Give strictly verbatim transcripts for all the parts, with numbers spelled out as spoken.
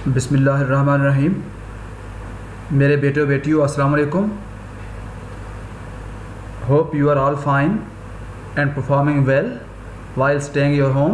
बिस्मिल्लाहिर्रहमानिर्रहीम। मेरे बेटे बेटियों, अस्सलाम वालेकुम। Hope you are all fine and performing well while staying your home.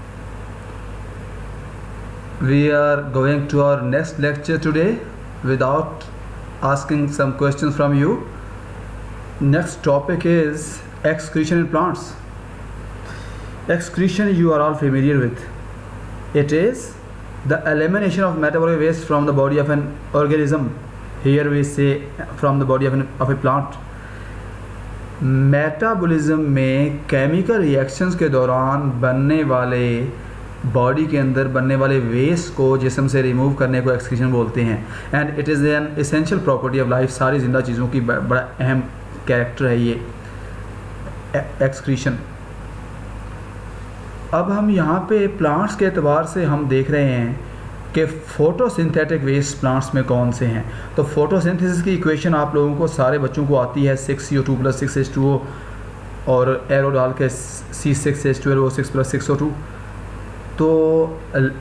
We are going to our next lecture today without asking some questions from you. Next topic is excretion in plants. Excretion you are all familiar with. It is the elimination of metabolic waste from the body of an organism. Here we say from the body of, an, of a plant. Metabolism में chemical reactions के दौरान बनने वाले body के अंदर बनने वाले waste को जिस्म से रिमूव करने को एक्सक्रीशन बोलते हैं। And it is an essential property of life. सारी ज़िंदा चीज़ों की बड़ा अहम कैरेक्टर है ये एक्सक्रीशन। अब हम यहाँ पे प्लांट्स के एतबार से हम देख रहे हैं कि फ़ोटोसिंथेटिक वेस्ट प्लांट्स में कौन से हैं। तो फोटोसिंथेसिस की इक्वेशन आप लोगों को सारे बच्चों को आती है, six C O two plus six H two O और एरो डाल के C six H twelve O six plus six O two. तो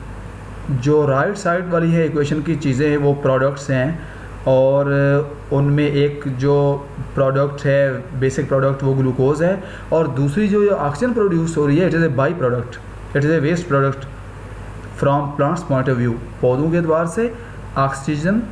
जो राइट साइड वाली है इक्वेशन की चीज़ें हैं वो प्रोडक्ट्स हैं, और उनमें एक जो प्रोडक्ट है बेसिक प्रोडक्ट वो ग्लूकोज है, और दूसरी जो ऑक्सीजन प्रोड्यूस हो रही है it is a by product, it is a waste product from plants point of view. पौधों के अतबार से ऑक्सीजन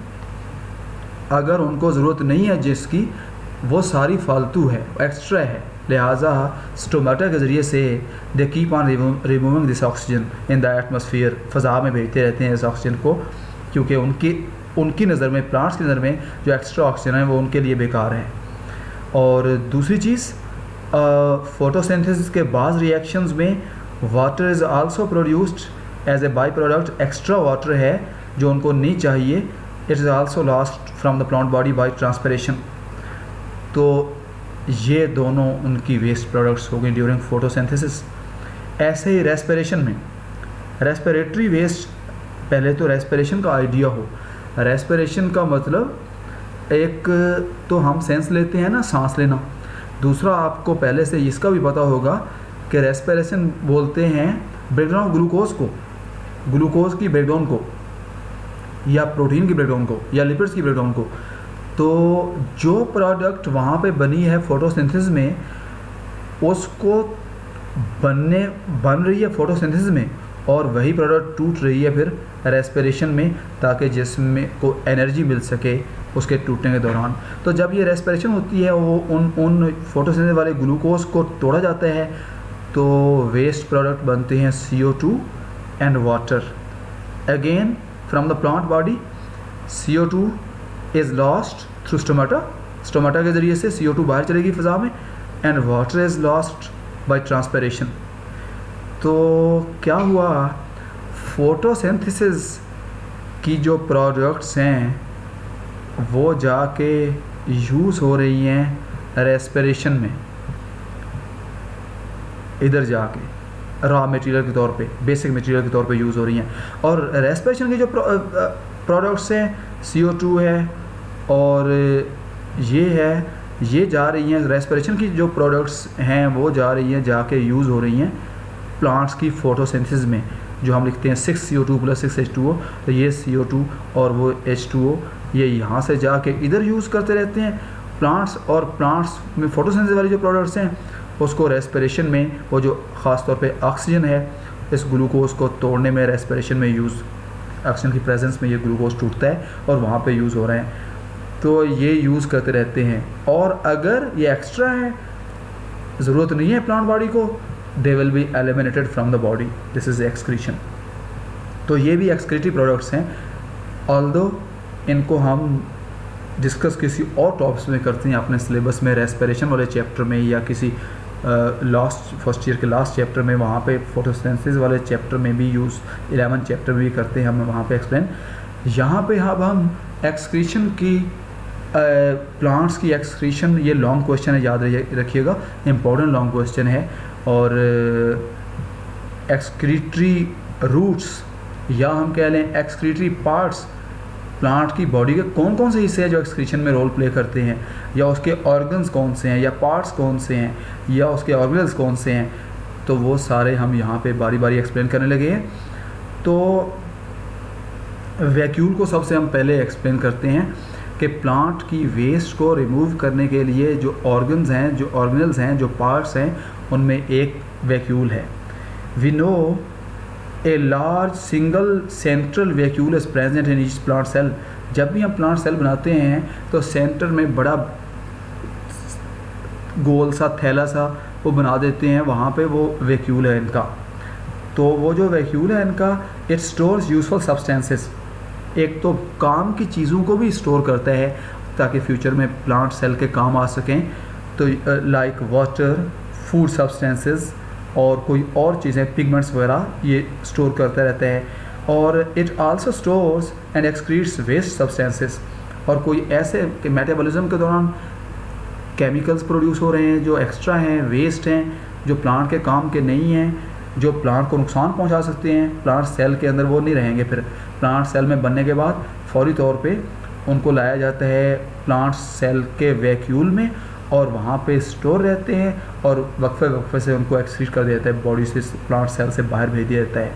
अगर उनको ज़रूरत नहीं है जिसकी, वो सारी फालतू है, एक्स्ट्रा है, लिहाजा स्टोमेटा के ज़रिए से they keep on removing this oxygen in the atmosphere. फ़ज़ा में भेजते रहते हैं इस ऑक्सीजन को, क्योंकि उनकी उनकी नज़र में, प्लांट्स की नज़र में जो एक्स्ट्रा ऑक्सीजन है वो उनके लिए बेकार है। और दूसरी चीज़, फोटोसिंथेसिस के बाज़ रिएक्शंस में water is also produced as a by product. Extra water है जो उनको नहीं चाहिए, it is also lost from the plant body by transpiration. तो ये दोनों उनकी वेस्ट प्रोडक्ट्स हो गई ड्यूरिंग फोटोसिंथेसिस। ऐसे ही रेस्पिरेशन में, रेस्पिरेटरी वेस्ट, पहले तो रेस्पिरेशन का आइडिया हो। रेस्पिरेशन का मतलब एक तो हम सेंस लेते हैं ना, सांस लेना। दूसरा आपको पहले से इसका भी पता होगा कि रेस्पिरेशन बोलते हैं ब्रेकडाउन ग्लूकोज को, ग्लूकोज की ब्रेकडाउन को, या प्रोटीन की ब्रेकडाउन को, या लिपिड्स की ब्रेकडाउन को। तो जो प्रोडक्ट वहाँ पे बनी है फोटोसिंथेसिस में, उसको बनने बन रही है फोटोसिंथेसिस में, और वही प्रोडक्ट टूट रही है फिर रेस्पिरेशन में, ताकि जिस्म को एनर्जी मिल सके उसके टूटने के दौरान। तो जब ये रेस्पिरेशन होती है वो उन उन फोटोसिंथेसिस वाले ग्लूकोज को तोड़ा जाता है, तो वेस्ट प्रोडक्ट बनते हैं C O two and water. Again from the plant body C O two is lost through stomata, stomata के ज़रिए से सी ओ टू बाहर चलेगी फ़ज़ा में, and water is lost by transpiration. तो क्या हुआ, फोटोसिंथेसिस की जो प्रोडक्ट्स हैं वो जाके यूज़ हो रही हैं रेस्पिरेशन में, इधर जाके रॉ मटेरियल के तौर पे, बेसिक मटेरियल के तौर पे यूज़ हो रही हैं। और रेस्पिरेशन के जो प्रोडक्ट्स हैं, सी ओ टू है और ये है, ये जा रही हैं, रेस्पिरेशन की जो प्रोडक्ट्स हैं वो जा रही हैं, जाके यूज़ हो रही हैं प्लांट्स की फोटोसिंथेसिस में, जो हम लिखते हैं six C O two plus six H two O. तो ये सी ओ टू और वो एच टू ओ ये यहाँ से जाके इधर यूज़ करते रहते हैं प्लांट्स, और प्लांट्स में फोटोसिंथेसिस वाली जो प्रोडक्ट्स हैं उसको रेस्पिरेशन में, वो जो ख़ास तौर पे ऑक्सीजन है, इस ग्लूकोज को तोड़ने में रेस्पिरेशन में यूज़, ऑक्सीजन की प्रेजेंस में ये ग्लूकोज टूटता है और वहाँ पे यूज़ हो रहे हैं। तो ये यूज़ करते रहते हैं, और अगर ये एक्स्ट्रा है, ज़रूरत नहीं है प्लांट बॉडी को, they will be eliminated from the body, this is excretion. तो ये भी एक्सक्रीटरी प्रोडक्ट्स हैं, ऑल्दो इनको हम डिस्कस किसी और टॉपिक्स में करते हैं अपने सिलेबस में, रेस्पिरेशन वाले चैप्टर में, या किसी लास्ट फर्स्ट ईयर के लास्ट चैप्टर में, वहाँ पे फोटोसिंथेसिस वाले चैप्टर में भी यूज़, इलेवन चैप्टर में भी करते हैं हम वहाँ पे एक्सप्लेन। यहाँ पे अब हम एक्सक्रीशन की, प्लांट्स की एक्सक्रीशन, ये लॉन्ग क्वेश्चन है, याद रखिएगा, इम्पोर्टेंट लॉन्ग क्वेश्चन है। और एक्सक्रीटरी रूट्स, या हम कह लें एक्सक्रीटरी पार्ट्स, प्लांट की बॉडी के कौन कौन से हिस्से हैं जो एक्सक्रीशन में रोल प्ले करते हैं, या उसके ऑर्गन्स कौन से हैं, या पार्ट्स कौन से हैं, या उसके ऑर्गेनल्स कौन से हैं, तो वो सारे हम यहाँ पे बारी बारी एक्सप्लेन करने लगे हैं। तो वैक्यूल को सबसे हम पहले एक्सप्लेन करते हैं कि प्लांट की वेस्ट को रिमूव करने के लिए जो ऑर्गन्स हैं, जो ऑर्गेनल्स हैं, जो पार्ट्स हैं, उनमें एक वैक्यूल है। We know a large single central vacuole is present in each plant cell. जब भी हम प्लांट सेल बनाते हैं तो सेंटर में बड़ा गोल सा थैला सा वो बना देते हैं, वहाँ पे वो वैक्यूल है इनका। तो वो जो वैक्यूल है इनका, इट स्टोर्स यूजफुल सब्सटेंसेस, एक तो काम की चीज़ों को भी स्टोर करता है ताकि फ्यूचर में प्लांट सेल के काम आ सकें। तो लाइक वाटर, फूड सब्सटेंसेस और कोई और चीज़ें, पिगमेंट्स वगैरह, ये स्टोर करता रहता है। और it also stores and excretes waste substances, और कोई ऐसे कि मेटाबॉलिज्म के दौरान केमिकल्स प्रोड्यूस हो रहे हैं जो एक्स्ट्रा हैं, वेस्ट हैं, जो प्लांट के काम के नहीं हैं, जो प्लांट को नुकसान पहुंचा सकते हैं, प्लांट सेल के अंदर वो नहीं रहेंगे। फिर प्लांट सेल में बनने के बाद फौरी तौर पे उनको लाया जाता है प्लांट सेल के वैक्यूल में, और वहाँ पे स्टोर रहते हैं, और वक्फे वक्फे से उनको एक्सक्रीट कर दिया जाता है, बॉडी से, प्लांट सेल से बाहर भेज दिया जाता है।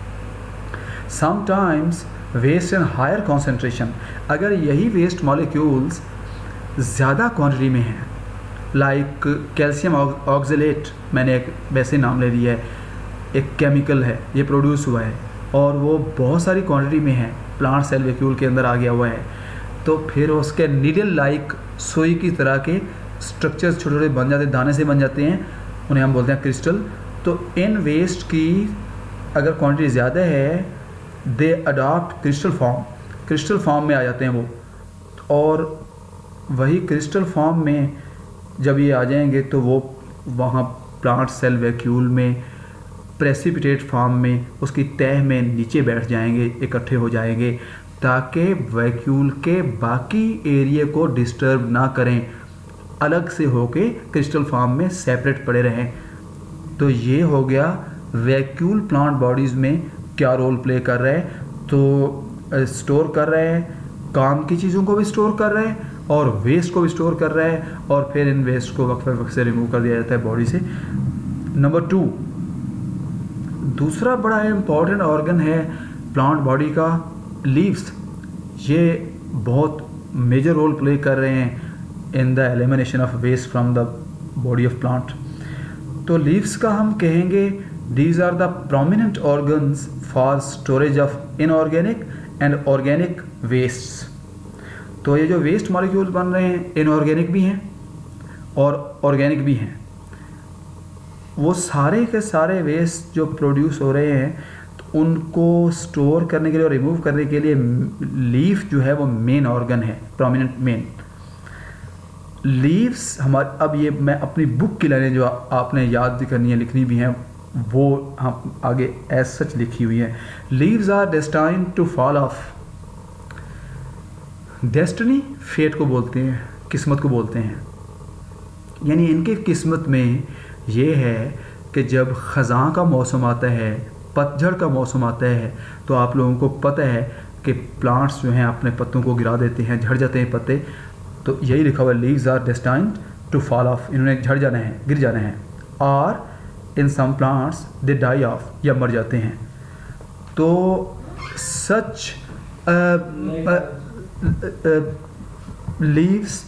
Sometimes waste in higher concentration, अगर यही वेस्ट मॉलिक्यूल्स ज़्यादा क्वांटिटी में हैं, लाइक कैल्शियम ऑक्जेलेट, मैंने एक वैसे नाम ले लिया है, एक केमिकल है, ये प्रोड्यूस हुआ है और वो बहुत सारी क्वांटिटी में है, प्लांट सेल वैक्यूल के अंदर आ गया हुआ है, तो फिर उसके नीडल लाइक सुई की तरह के स्ट्रक्चर्स छोटे छोटे बन जाते, दाने से बन जाते हैं, उन्हें हम बोलते हैं क्रिस्टल। तो इन वेस्ट की अगर क्वांटिटी ज़्यादा है, they adopt crystal form, crystal form में आ जाते हैं वो, और वही क्रिस्टल फॉर्म में जब ये आ जाएंगे तो वो वहाँ प्लांट सेल वैक्यूल में प्रेसिपिटेट फॉर्म में उसकी तह में नीचे बैठ जाएंगे, इकट्ठे हो जाएंगे, ताकि वैक्यूल के बाकी एरिया को डिस्टर्ब ना करें, अलग से होके क्रिस्टल फॉर्म में सेपरेट पड़े रहें। तो ये हो गया वैक्यूल प्लांट बॉडीज़ में क्या रोल प्ले कर रहा है। तो स्टोर कर रहा है, काम की चीज़ों को भी स्टोर कर रहा है और वेस्ट को भी स्टोर कर रहा है, और फिर इन वेस्ट को वक्फे वक्त से रिमूव कर दिया जाता है बॉडी से। नंबर टू, दूसरा बड़ा इम्पॉर्टेंट ऑर्गन है प्लांट बॉडी का, लीव्स। ये बहुत मेजर रोल प्ले कर रहे हैं in the elimination of waste from the body of plant. तो लीव्स का हम कहेंगे these are the prominent organs for storage of inorganic and organic wastes. तो ये जो वेस्ट मॉलिक्यूल्स बन रहे हैं, इनऑर्गेनिक भी हैं और ऑर्गेनिक भी हैं। वो सारे के सारे वेस्ट जो प्रोड्यूस हो रहे हैं, तो उनको स्टोर करने के लिए और रिमूव करने के लिए लीफ जो है वो मेन ऑर्गन है, प्रोमिनेंट मेन लीव्स हमारे। अब ये मैं अपनी बुक की लाइनें जो आपने याद भी करनी है, लिखनी भी हैं, वो हम आगे एज सच लिखी हुई है। Leaves are destined to fall off. Destiny fate को बोलते हैं, किस्मत को बोलते हैं, यानी इनकी किस्मत में ये है कि जब ख़ज़ां का मौसम आता है, पतझड़ का मौसम आता है, तो आप लोगों को पता है कि प्लांट्स जो हैं अपने पत्तों को गिरा देते हैं, झड़ जाते हैं पत्ते। तो यही लिखा हुआ है, leaves are destined to fall off, इन्होंने झड़ जाना है, गिर जाना है। और in some plants they die off, या मर जाते हैं। तो such leaves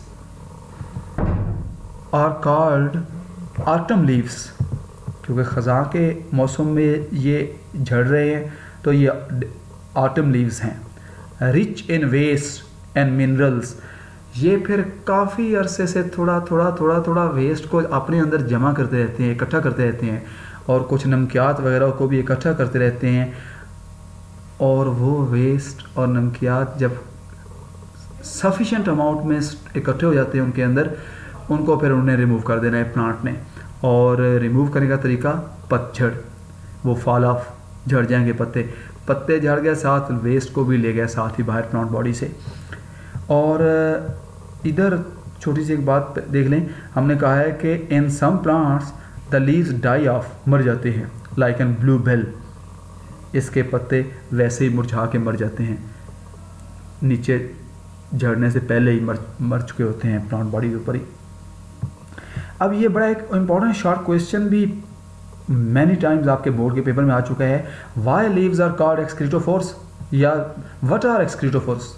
are called autumn leaves, क्योंकि ख़ज़ां के मौसम में ये झड़ रहे हैं, तो ये ऑटम लीव्स हैं। Rich in waste and minerals, ये फिर काफ़ी अरसे से थोड़ा थोड़ा थोड़ा थोड़ा वेस्ट को अपने अंदर जमा करते रहते हैं, इकट्ठा करते रहते हैं, और कुछ नमकियात वगैरह को भी इकट्ठा करते रहते हैं। और वो वेस्ट और नमकियात जब सफिशेंट अमाउंट में इकट्ठे हो जाते हैं उनके अंदर, उनको फिर उन्हें रिमूव कर देना है प्लांट ने। और रिमूव करने का तरीका पतझड़, वो फॉल ऑफ, झड़ जाएंगे पत्ते, पत्ते झड़ गए, साथ वेस्ट को भी ले गया साथ ही बाहर प्लांट बॉडी से। और इधर छोटी सी एक बात देख लें, हमने कहा है कि in some plants the leaves die off, मर जाते हैं, लाइक एन ब्लू बेल, इसके पत्ते वैसे ही मुरझा के मर जाते हैं, नीचे झड़ने से पहले ही मर मर चुके होते हैं प्लांट बॉडी के ऊपर ही। अब ये बड़ा एक इम्पॉर्टेंट शॉर्ट क्वेश्चन भी मैनी टाइम्स आपके बोर्ड के पेपर में आ चुका है, why leaves are called excretophores. या what are excretophores?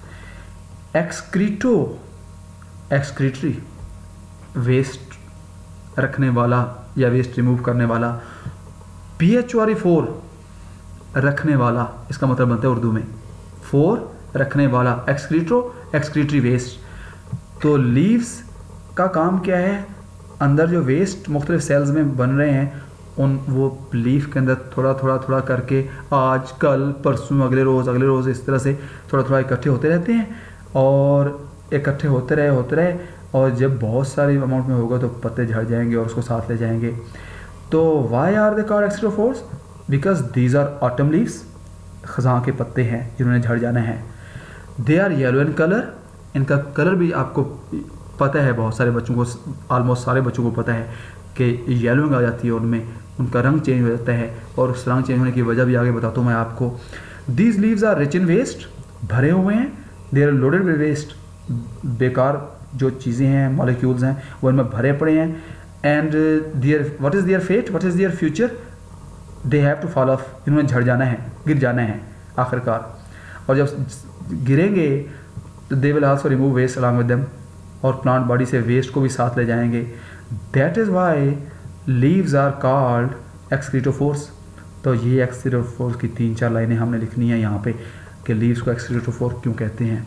Excreto excretory waste रखने वाला या वेस्ट रिमूव करने वाला, पी एच वारी फोर रखने वाला, इसका मतलब बनता है उर्दू में फोर रखने वाला, एक्सक्रीटो एक्सक्रीटरी वेस्ट। तो लीव्स का काम क्या है? अंदर जो वेस्ट मुख्तलिफ सेल्स में बन रहे हैं उन वो लीफ के अंदर थोड़ा थोड़ा थोड़ा करके आज कल परसों अगले रोज़ अगले रोज़ इस तरह से थोड़ा थोड़ा इकट्ठे होते रहते हैं और इकट्ठे होते रहे होते रहे और जब बहुत सारी अमाउंट में होगा तो पत्ते झड़ जाएंगे और उसको साथ ले जाएंगे। तो why are they called excretophores? Because these are autumn leaves, ख़ज़ां के पत्ते हैं जिन्होंने झड़ जाना है। They are yellow in colour, इनका कलर भी आपको पता है, बहुत सारे बच्चों को, ऑलमोस्ट सारे बच्चों को पता है कि येलोइंग आ जाती है उनमें, उनका रंग चेंज हो जाता है और उस रंग चेंज होने की वजह भी आगे बताता हूँ मैं आपको। These leaves are rich in waste, भरे हुए हैं, they are loaded with waste, बेकार जो चीज़ें हैं मॉलिक्यूल्स हैं वो इनमें भरे पड़े हैं। And their what is their fate, what is their future? They have to fall off, इन्होंने झड़ जाना है, गिर जाना है आखिरकार, और जब गिरेंगे तो they will also remove waste along with them, और प्लांट बॉडी से वेस्ट को भी साथ ले जाएंगे। That is why leaves are called excretophores. तो ये एक्सक्रीटोफोर्स की तीन चार लाइनें हमने लिखनी है यहाँ पे कि लीव्स को एक्सक्रीटोफोर क्यों कहते हैं।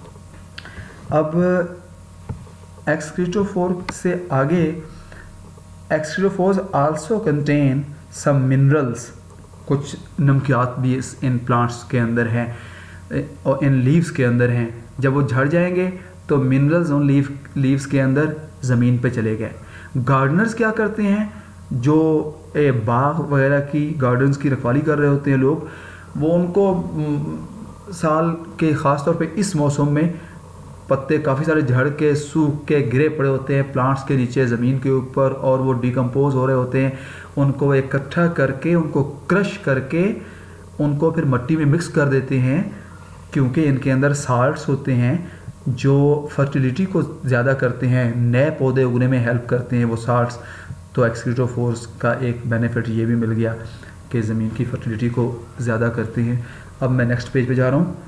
अब एक्सक्रीटोफोर से आगे, excretophores also contain some minerals, कुछ नमकियात भी इस इन प्लांट्स के अंदर हैं और इन लीव्स के अंदर हैं। जब वो झड़ जाएंगे तो मिनरल्स उन लीव लीव्स के अंदर ज़मीन पे चले गए। गार्डनर्स क्या करते हैं? जो ए, बाग वगैरह की गार्डन्स की रखवाली कर रहे होते हैं लोग, वो उनको म, साल के ख़ास तौर पे इस मौसम में पत्ते काफ़ी सारे झड़ के सूख के गिरे पड़े होते हैं प्लांट्स के नीचे ज़मीन के ऊपर और वो डिकम्पोज हो रहे होते हैं, उनको इकट्ठा करके उनको क्रश करके उनको फिर मिट्टी में मिक्स कर देते हैं, क्योंकि इनके अंदर साल्ट्स होते हैं जो फर्टिलिटी को ज़्यादा करते हैं, नए पौधे उगने में हेल्प करते हैं वो साल्ट्स। तो एक्सक्रीटोफोर्स का एक बेनिफिट ये भी मिल गया कि ज़मीन की फर्टिलिटी को ज़्यादा करते हैं। अब मैं नेक्स्ट पेज पे जा रहा हूँ।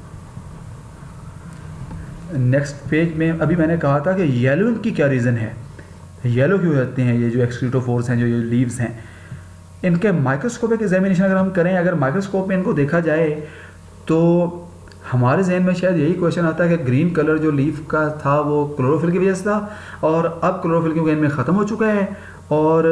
नेक्स्ट पेज में अभी मैंने कहा था कि येलोइंग की क्या रीज़न है, येलो क्यों रहते हैं ये जो एक्सक्रीटोफोर्स हैं, जो ये लीव्स हैं। इनके माइक्रोस्कोपिक एग्जामिनेशन अगर हम करें, अगर माइक्रोस्कोप में इनको देखा जाए तो हमारे जहन में शायद यही क्वेश्चन आता है कि ग्रीन कलर जो लीफ का था वो क्लोरोफिल की वजह से था और अब क्लोरोफिल क्योंकि इनमें ख़त्म हो चुका है और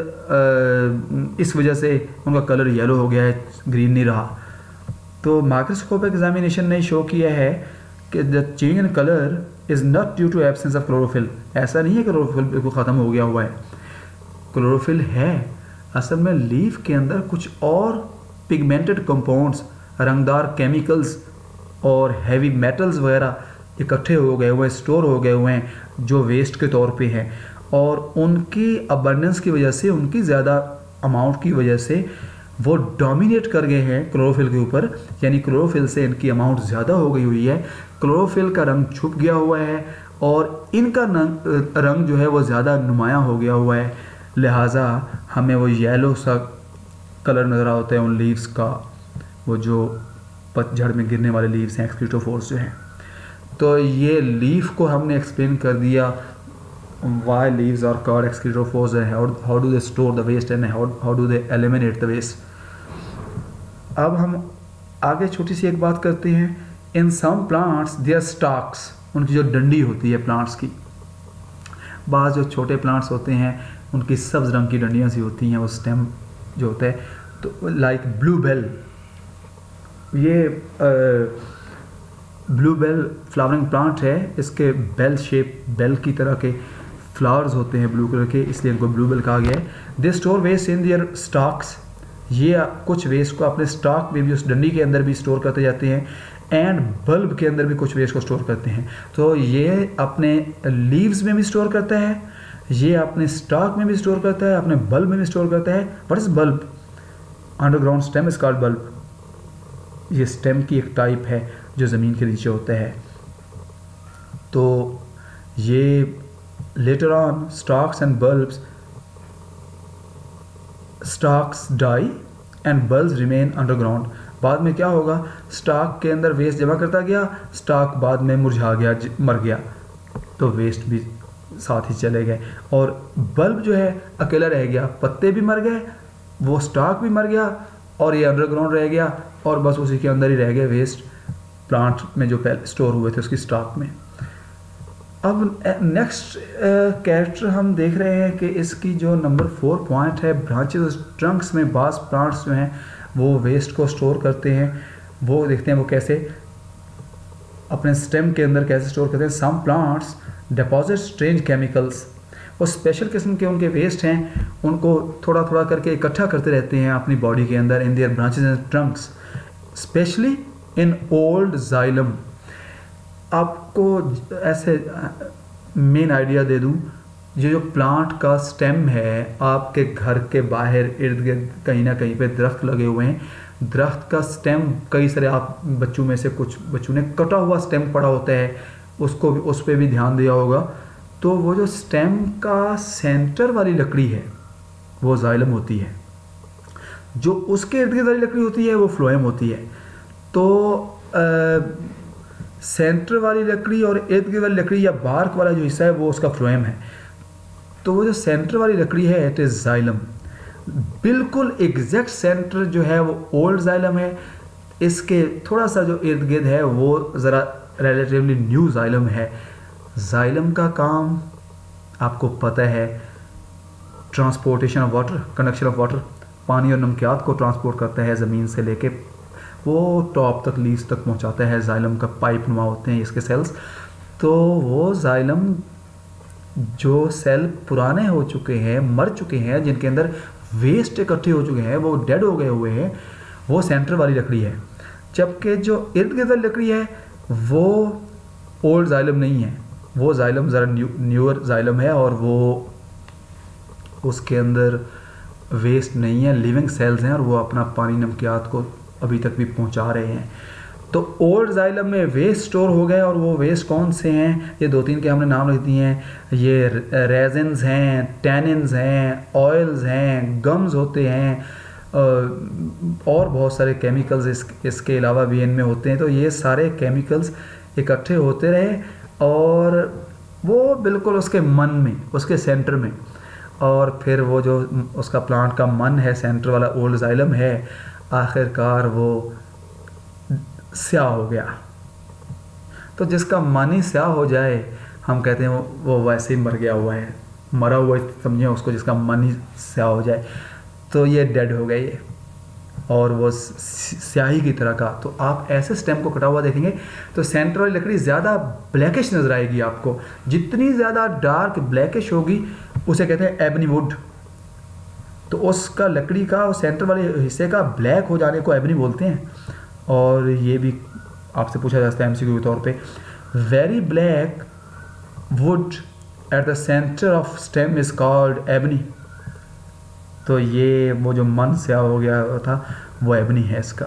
इस वजह से उनका कलर येलो हो गया है, ग्रीन नहीं रहा। तो माइक्रोस्कोपिक एग्जामिनेशन ने शो किया है कि the change in colour is not due to absence of chlorophyll. ऐसा नहीं है कि क्लोरोफिल बिल्कुल ख़त्म हो गया हुआ है, क्लोरोफिल है। असल में लीफ के अंदर कुछ और पिगमेंटेड कंपाउंड्स, रंगदार केमिकल्स और हैवी मेटल्स वगैरह इकट्ठे हो गए हुए, स्टोर हो गए हुए हैं जो वेस्ट के तौर पे हैं, और उनकी अबंडेंस की वजह से, उनकी ज़्यादा अमाउंट की वजह से वो डोमिनेट कर गए हैं क्लोरोफिल के ऊपर, यानी क्लोरोफिल से इनकी अमाउंट ज़्यादा हो गई हुई है, क्लोरोफिल का रंग छुप गया हुआ है और इनका रंग जो है वो ज़्यादा नुमायाँ हो गया हुआ है, लिहाजा हमें वो येलो सा कलर नज़र आता है उन लीव्स का, वो जो पतझड़ में गिरने वाले लीव्स हैं, एक्सक्रीटोफोर्स जो हैं। तो ये लीफ को हमने एक्सप्लेन कर दिया, why leaves are called excretophores and how do they store the waste and how how do they eliminate the waste. अब हम आगे छोटी सी एक बात करते हैं। In some plants their stalks, उनकी जो डंडी होती है प्लांट्स की, बाज़ जो छोटे प्लांट्स होते हैं उनकी सब्ज़ रंग की डंडियाँ सी होती हैं, वो स्टेम जो होता है, तो लाइक ब्लू बेल, ये ब्लू बेल फ्लावरिंग प्लांट है, इसके बेल शेप, बेल की तरह के फ्लावर्स होते हैं ब्लू कलर के, इसलिए इनको ब्लू बेल कहा गया है। They store waste in their stalks, ये कुछ वेस्ट को अपने स्टॉक में भी, उस डंडी के अंदर भी स्टोर करते जाते हैं, एंड बल्ब के अंदर भी कुछ वेस्ट को स्टोर करते हैं। तो ये अपने लीव्स में भी स्टोर करता है, ये अपने स्टॉक में भी स्टोर करता है, अपने बल्ब में भी स्टोर करता है। What is bulb? Underground stem is called bulb. ये स्टेम की एक टाइप है जो ज़मीन के नीचे होता है। तो ये later on stalks and bulbs, stalks die and bulbs remain underground, बाद में क्या होगा, स्टॉक के अंदर वेस्ट जमा करता गया, स्टॉक बाद में मुरझा गया, मर गया, तो वेस्ट भी साथ ही चले गए, और बल्ब जो है अकेला रह गया, पत्ते भी मर गए, वो स्टॉक भी मर गया, और ये अंडरग्राउंड रह गया, और बस उसी के अंदर ही रह गए वेस्ट प्लांट में जो पहले स्टोर हुए थे उसकी स्टॉक में। अब नेक्स्ट कैरेक्टर हम देख रहे हैं कि इसकी जो नंबर फोर पॉइंट है, ब्रांचेस ट्रंक्स में बास प्लांट्स जो हैं वो वेस्ट को स्टोर करते हैं। वो देखते हैं वो कैसे अपने स्टेम के अंदर कैसे स्टोर करते हैं। Some plants deposit strange chemicals, वो स्पेशल किस्म के उनके वेस्ट हैं, उनको थोड़ा थोड़ा करके इकट्ठा करते रहते हैं अपनी बॉडी के अंदर in their branches and trunks, specially in old xylem. आपको ऐसे मेन आइडिया दे दूं, ये जो प्लांट का स्टेम है, आपके घर के बाहर इर्द गिर्द कहीं ना कहीं पे दरख्त लगे हुए हैं, दरख्त का स्टेम कई सारे, आप बच्चों में से कुछ बच्चों ने कटा हुआ स्टेम पड़ा होता है, उसको भी उस पर भी ध्यान दिया होगा। तो वो जो स्टेम का सेंटर वाली लकड़ी है वो जाइलम होती है, जो उसके इर्द गिर्द वाली लकड़ी होती है वो फ्लोएम होती है। तो आ, सेंटर वाली लकड़ी और इर्द गिर्द वाली लकड़ी या बार्क वाला जो हिस्सा है वो उसका फ्लोएम है। तो वो जो सेंटर वाली लकड़ी है इट इज़ जाइलम। बिल्कुल एग्जैक्ट सेंटर जो है वो ओल्ड जाइलम है, इसके थोड़ा सा जो इर्द गिर्द है वो ज़रा रिलेटिवली न्यू जाइलम है। जाइलम का काम आपको पता है, transportation of water, conduction of water, पानी और नमकियात को ट्रांसपोर्ट करता है ज़मीन से लेके वो टॉप तक, लीज तक पहुंचाता है। जाइलम का पाइप नुमा होते हैं इसके सेल्स। तो वो जाइलम जो सेल पुराने हो चुके हैं, मर चुके हैं, जिनके अंदर वेस्ट इकट्ठे हो चुके हैं, वो डेड हो गए हुए हैं, वो सेंटर वाली लकड़ी है। जबकि जो इर्द गिर्द वाली लकड़ी है वो ओल्ड जाइलम नहीं है, वो जाइलम ज़रा न्यू न्यूअर जाइलम है, और वो उसके अंदर वेस्ट नहीं है, लिविंग सेल्स हैं, और वो अपना पानी नमकियात को अभी तक भी पहुंचा रहे हैं। तो ओल्ड जाइलम में वेस्ट स्टोर हो गए, और वो वेस्ट कौन से हैं, ये दो तीन के हमने नाम रख दिए हैं। ये रेजिन्स हैं, टैनिन्स हैं, ऑयल्स हैं, गम्स होते हैं, और बहुत सारे केमिकल्स इस, इसके अलावा भी इनमें होते हैं। तो ये सारे केमिकल्स इकट्ठे होते रहे, और वो बिल्कुल उसके मन में, उसके सेंटर में, और फिर वो जो उसका प्लांट का मन है, सेंटर वाला ओल्ड जाइलम है, आखिरकार वो स्याह हो गया। तो जिसका मन ही स्याह हो जाए, हम कहते हैं वो, वो वैसे ही मर गया हुआ है, मरा हुआ समझिए उसको, जिसका मन ही स्याह हो जाए, तो ये डेड हो गया ये, और वो स्याही की तरह का। तो आप ऐसे स्टेम को कटा हुआ देखेंगे तो सेंटर वाली लकड़ी ज़्यादा ब्लैकिश नज़र आएगी आपको। जितनी ज़्यादा डार्क ब्लैकिश होगी उसे कहते हैं एबनी वुड। तो उसका लकड़ी का सेंटर वाले हिस्से का ब्लैक हो जाने को एबनी बोलते हैं। और ये भी आपसे पूछा जा सकता है एमसीक्यू के तौर पे, very black wood at the centre of stem is called ebony. तो ये वो जो मन स्याह हो गया था वो एबनी है इसका।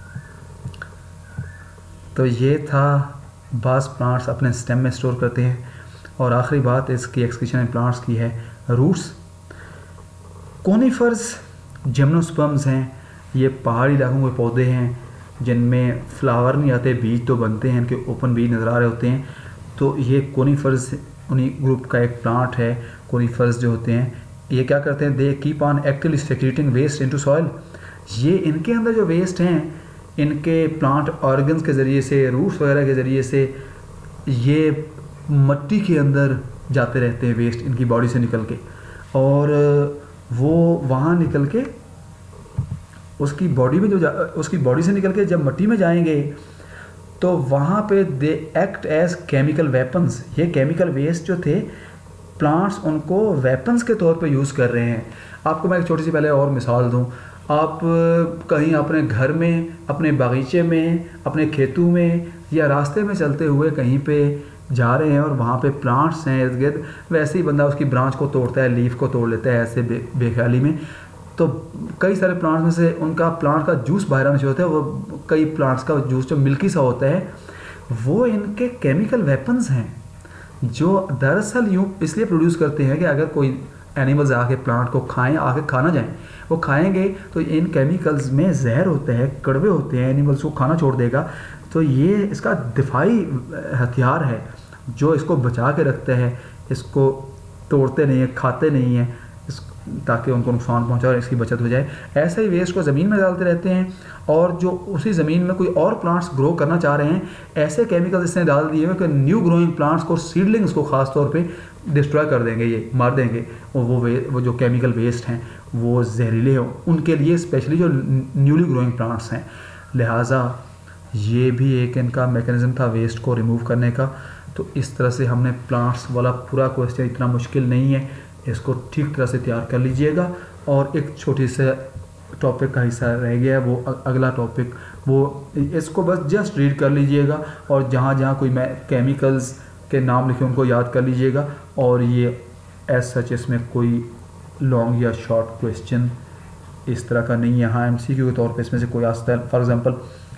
तो ये था बास प्लांट्स अपने स्टेम में स्टोर करते हैं। और आखिरी बात इसकी एक्सक्रीशन प्लांट्स की है, रूट्स। कोनिफर्स जिम्नोस्पर्म्स हैं, ये पहाड़ी इलाकों के पौधे हैं जिनमें फ्लावर नहीं आते, बीज तो बनते हैं, इनके ओपन बीज नज़र आ रहे होते हैं। तो ये कोनिफर्स उन्हीं ग्रुप का एक प्लांट है। कोनिफर्स जो होते हैं ये क्या करते हैं, they keep on actively secreting waste into soil. ये इनके अंदर जो वेस्ट हैं, इनके प्लांट ऑर्गन्स के ज़रिए से, रूट्स वगैरह के ज़रिए से ये मट्टी के अंदर जाते रहते हैं, वेस्ट इनकी बॉडी से निकल के, और वो वहाँ निकल के उसकी बॉडी में जो जा उसकी बॉडी से निकल के जब मट्टी में जाएंगे तो वहाँ पे they act as chemical weapons. ये केमिकल वेस्ट जो थे, प्लांट्स उनको वेपन्स के तौर पे यूज़ कर रहे हैं। आपको मैं एक छोटी सी पहले और मिसाल दूँ, आप कहीं अपने घर में, अपने बागीचे में, अपने खेतों में या रास्ते में चलते हुए कहीं पे जा रहे हैं और वहाँ पे प्लांट्स हैं इर्द गिर्द, वैसे ही बंदा उसकी ब्रांच को तोड़ता है, लीफ को तोड़ लेता है ऐसे बे, बेख्याली में। तो कई सारे प्लांट्स में से उनका प्लांट का जूस बाहर आने से होता है, वो कई प्लांट्स का जूस जो मिल्की सा होता है, वो इनके केमिकल वेपन्स हैं जो दरअसल यूँ इसलिए प्रोड्यूस करते हैं कि अगर कोई एनिमल्स आके प्लांट को खाएं, आके खाना जाएं, वो खाएंगे तो इन केमिकल्स में जहर होते हैं, कड़वे होते हैं, एनिमल्स को खाना छोड़ देगा। तो ये इसका दिफाई हथियार है जो इसको बचा के रखते हैं, इसको तोड़ते नहीं है, खाते नहीं हैं, इस ताकि उनको नुकसान पहुंचा और इसकी बचत हो जाए। ऐसे ही वेस्ट को ज़मीन में डालते रहते हैं, और जो उसी ज़मीन में कोई और प्लांट्स ग्रो करना चाह रहे हैं, ऐसे केमिकल्स इसने डाल दिए हैं कि न्यू ग्रोइंग प्लांट्स को, सीडलिंग्स को ख़ास तौर पे डिस्ट्रॉय कर देंगे, ये मार देंगे। और वो वे वो जो केमिकल वेस्ट हैं वो जहरीले हैं उनके लिए, स्पेशली जो न्यूली ग्रोइंग प्लांट्स हैं। लिहाजा ये भी एक इनका मैकेनिज़्म था वेस्ट को रिमूव करने का। तो इस तरह से हमने प्लांट्स वाला पूरा क्वेश्चन, इतना मुश्किल नहीं है, इसको ठीक तरह से तैयार कर लीजिएगा। और एक छोटी से टॉपिक का हिस्सा रह गया है, वो अगला टॉपिक, वो इसको बस जस्ट रीड कर लीजिएगा, और जहाँ जहाँ कोई मैं केमिकल्स के नाम लिखे उनको याद कर लीजिएगा। और ये एज सच इसमें कोई लॉन्ग या शॉर्ट क्वेश्चन इस तरह का नहीं है। यहाँ एम सी क्यू के तौर पे इसमें से कोई आता है। फॉर एग्जांपल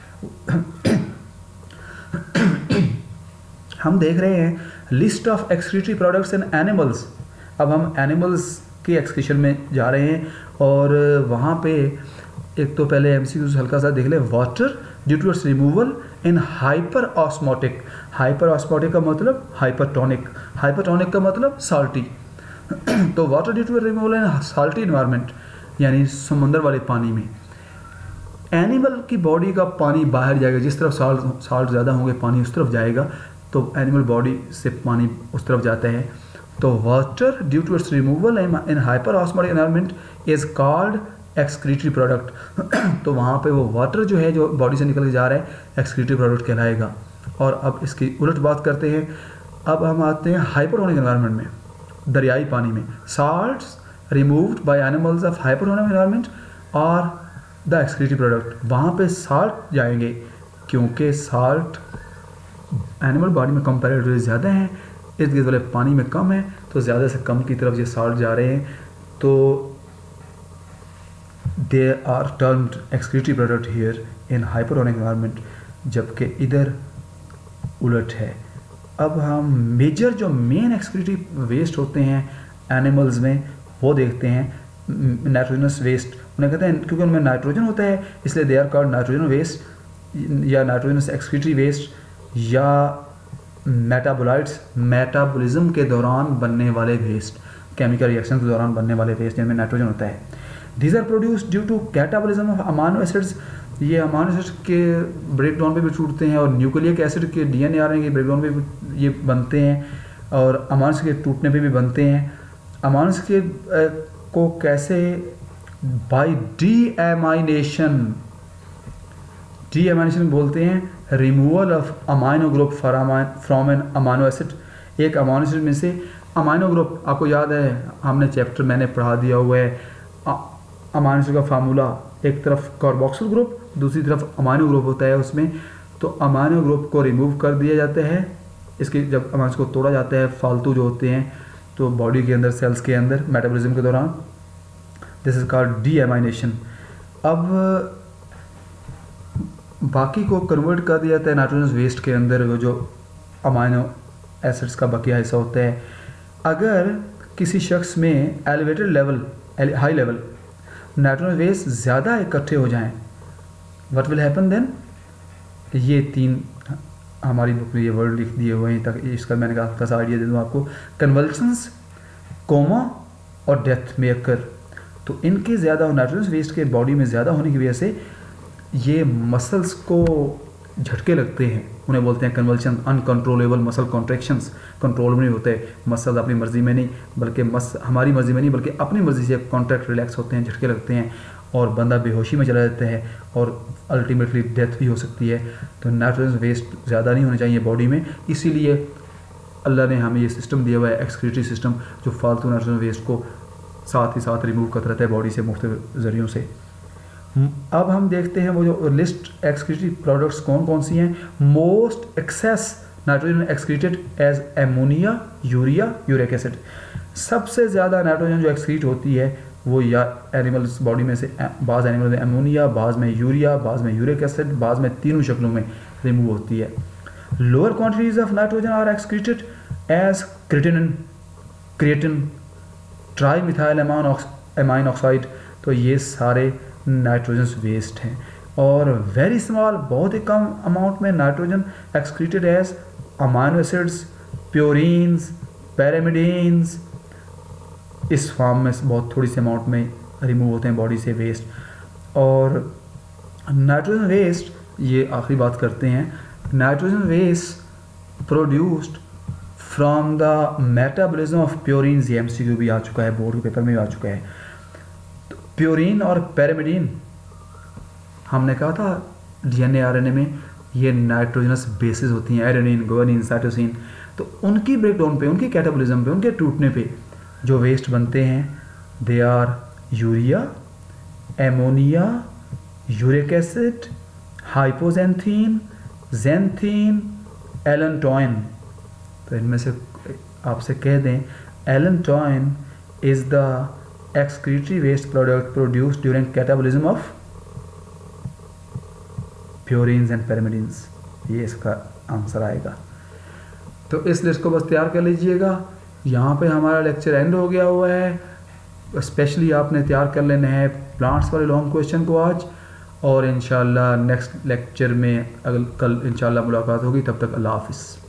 हम देख रहे हैं list of excretory products in animals. अब हम एनिमल्स के एक्सक्रीशन में जा रहे हैं, और वहाँ पे एक तो पहले एमसीक्यूज हल्का सा देख लें। Water due to its removal in hyper osmotic. Hyper osmotic का मतलब हाइपरटोनिक, हाइपरटोनिक का मतलब साल्टी। तो water due to removal in salty environment, यानी समुंदर वाले पानी में। एनिमल की बॉडी का पानी बाहर जाएगा, जिस तरफ साल्ट साल्ट ज़्यादा होंगे पानी उस तरफ जाएगा, तो एनिमल बॉडी से पानी उस तरफ जाता है। तो water due to its removal in hyper osmotic environment is called excretory product. तो वहाँ पे वो वाटर जो है जो बॉडी से निकल के जा रहा है एक्सक्रीटरी प्रोडक्ट कहलाएगा। और अब इसकी उलट बात करते हैं। अब हम आते हैं हाइपरटोनिक एनवायरनमेंट में, दरियाई पानी में। Salts removed by animals of hypertonic environment और द एक्सक्रीटरी प्रोडक्ट। वहाँ पे साल्ट जाएंगे क्योंकि साल्ट एनिमल बॉडी में कंपैरेटिवली ज़्यादा है, इर्द गिर्द वाले पानी में कम है, तो ज़्यादा से कम की तरफ ये साल्ट जा रहे हैं। तो they are termed excretory product here in hypertonic environment, जबकि इधर उलट है। अब हम मेजर जो मेन एक्सक्रीटरी वेस्ट होते हैं एनिमल्स में वो देखते हैं। नाइट्रोजनस वेस्ट उन्हें कहते हैं क्योंकि उनमें नाइट्रोजन होता है, इसलिए they are called nitrogen waste या नाइट्रोजनस एक्सक्रीटरी वेस्ट, या मेटाबोलाइट्स, मेटाबॉलिज्म के दौरान बनने वाले वेस्ट, केमिकल रिएक्शन के दौरान बनने वाले वेस्ट जिनमें नाइट्रोजन होता है। These are produced due to catabolism of amino acids. ये अमाइनो एसिड्स के ब्रेक डाउन पे भी छूटते हैं, और न्यूक्लिक एसिड के डीएनए आर एन ए के ब्रेक डाउन पे भी ये बनते हैं, और अमाइनो एसिड के टूटने पे भी बनते हैं। अमाइनो एसिड के को कैसे? By deamination. Deamination बोलते हैं removal of amino group from an amino acid. एक अमाइनो एसिड में से अमाइनो ग्रुप, आपको याद है हमने चैप्टर मैंने पढ़ा दिया हुआ है, अमाइनो एसिड का फार्मूला, एक तरफ कार्बोक्सिल ग्रुप, दूसरी तरफ अमाइनो ग्रुप होता है उसमें। तो अमाइनो ग्रुप को रिमूव कर दिया जाता है, इसके जब अमाइनो को तोड़ा जाता है, फालतू जो होते हैं तो बॉडी के अंदर, सेल्स के अंदर मेटाबॉलिज्म के दौरान, this is called deamination. अब बाकी को कन्वर्ट कर दिया जाता है नाइट्रोजन वेस्ट के अंदर, वो जो अमाइनो एसिड्स का बकिया हिस्सा होता है। अगर किसी शख्स में elevated level, high level nitrogen waste ज़्यादा इकट्ठे हो जाएं, व्हाट विल हैपन देन? ये तीन हमारी बुक में ये वर्ड लिख दिए हुए हैं, तक इसका मैंने कहा हल्का सा आइडिया दे दूँ आपको। कन्वल्सन्स, कोमा और डेथ में अक्कर। तो इनके ज़्यादा नाइट्रोजन वेस्ट के बॉडी में ज़्यादा होने की वजह से ये मसल्स को झटके लगते हैं, उन्हें बोलते हैं convulsion, uncontrollable muscle contractions. Control में नहीं होते मसल्स, अपनी मर्जी में नहीं, बल्कि मस हमारी मर्जी में नहीं बल्कि अपनी मर्जी से कॉन्ट्रैक्ट रिलैक्स होते हैं, झटके लगते हैं, और बंदा बेहोशी में चला जाता है, और अल्टीमेटली डेथ भी हो सकती है। तो नाइट्रोजन वेस्ट ज़्यादा नहीं होना चाहिए बॉडी में, इसीलिए अल्लाह ने हमें ये सिस्टम दिया हुआ है, एक्सक्रीटरी सिस्टम, जो फालतू नाइट्रोजन वेस्ट को साथ ही साथ रिमूव करता रहता है बॉडी से मुख्तलिफ ज़रियों से। अब हम देखते हैं वो जो लिस्ट एक्सक्रीटरी प्रोडक्ट्स कौन कौन सी हैं। Most excess nitrogen excreted as ammonia, urea, uric acid. सबसे ज़्यादा नाइट्रोजन जो एक्सक्रीट होती है वो या एनिमल्स बॉडी में से, बाज़ एनिमल में एमोनिया, बाज़ में यूरिया, बाज़ में यूरिक एसिड, बाज़ में तीनों शक्लों में रिमूव होती है। Lower quantities of nitrogen are excreted as creatine, creatine, trimethylamine oxide, तो ये सारे नाइट्रोजनस वेस्ट हैं। और वेरी स्मॉल, बहुत ही कम अमाउंट में nitrogen excreted as amino acids, purines, pyrimidines, इस फॉर्म में बहुत थोड़ी सी अमाउंट में रिमूव होते हैं बॉडी से वेस्ट। और नाइट्रोजन वेस्ट, ये आखिरी बात करते हैं, nitrogen waste produced from the metabolism of purines, ये एमसीक्यू भी आ चुका है, बोर्ड के पेपर में भी आ चुका है। तो प्योरीन और पैरामिडीन, हमने कहा था डीएनए आरएनए में ये नाइट्रोजनस बेसिस होती हैं, एडेनिन, गुआनिन, साइटोसिन, तो उनकी ब्रेकडाउन पे, उनकी कैटाबॉलिज्म पे, उनके टूटने पे जो वेस्ट बनते हैं, they are urea, ammonia, uric acid, hypoxanthine, xanthine, allantoin. तो इनमें से आपसे कह दें, allantoin is the excretory waste product produced during catabolism of purines and pyrimidines, ये इसका आंसर आएगा। तो इस लिस्ट को बस तैयार कर लीजिएगा। यहाँ पे हमारा लेक्चर एंड हो गया हुआ है। स्पेशली आपने तैयार कर लेना है प्लांट्स वाले लॉन्ग क्वेश्चन को आज, और इंशाल्लाह नेक्स्ट लेक्चर में अगल कल इंशाल्लाह मुलाकात होगी। तब तक अल्लाह हाफिज़।